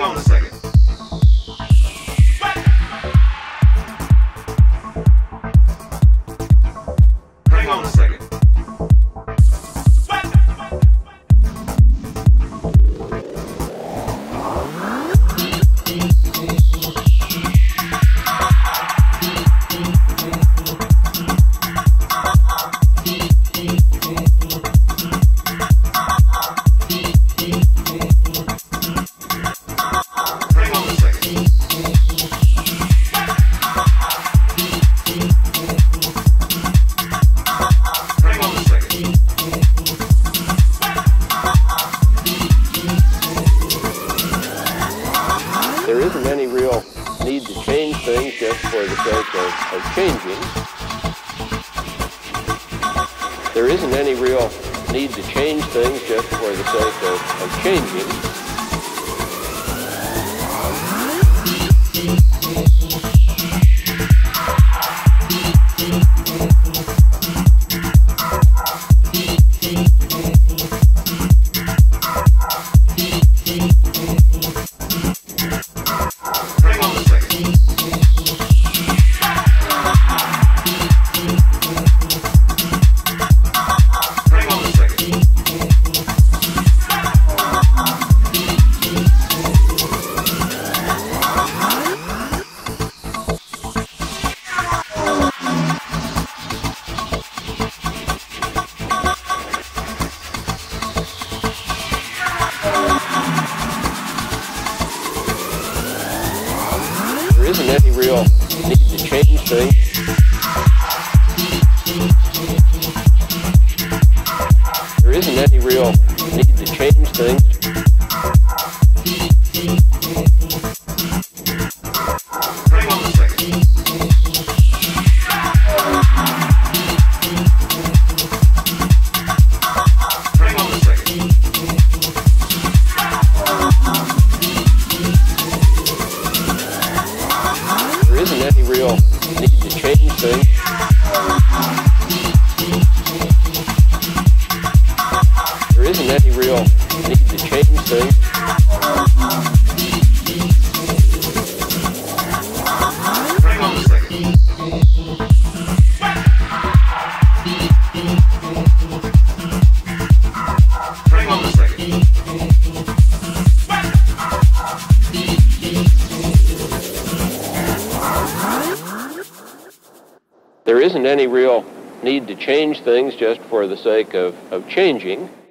on a second. Hang on a second. There isn't any real need to change things just for the sake of changing. There isn't any real need to change things just for the sake of changing. There isn't any real need to change things. There isn't any real need to change things. Hang on a second. Hang on a second. There isn't any real need to change things. There isn't any real need to change things. Hang on a second. Hang on a second. There isn't any real need to change things just for the sake of changing.